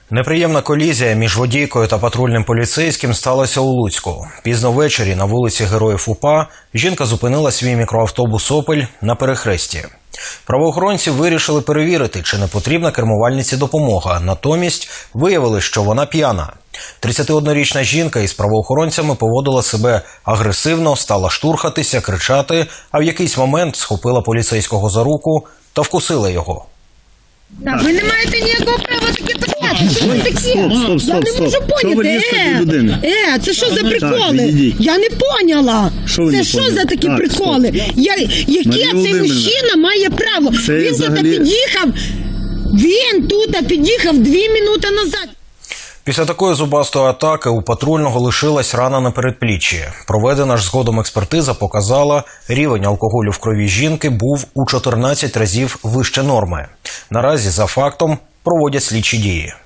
Неприємна колізія між водійкою та патрульним поліцейським сталася у Луцьку. Пізно ввечері на вулиці Героїв УПА жінка зупинила свій мікроавтобус «Опель» на перехресті. Правоохоронці вирішили перевірити, чи не потрібна кермувальниці допомога. Натомість виявили, що вона п'яна. 31-річна жінка із правоохоронцями поводила себе агресивно, стала штурхатися, кричати, а в якийсь момент схопила поліцейського за руку та вкусила його. Так, ви не маєте ніякого права таке писати. Що ви таке? Стоп. Я не можу поняти. Це що за приколи? Я не поняла. Це що за такі приколи? Яке цей мужчина має право? Він тут під'їхав. Він тут під'їхав 2 минути назад. Після такої зубастої атаки у патрульного лишилась рана на передпліччі. Проведена ж згодом експертиза показала, рівень алкоголю в крові жінки був у 14 разів вище норми. Наразі за фактом проводять слідчі дії.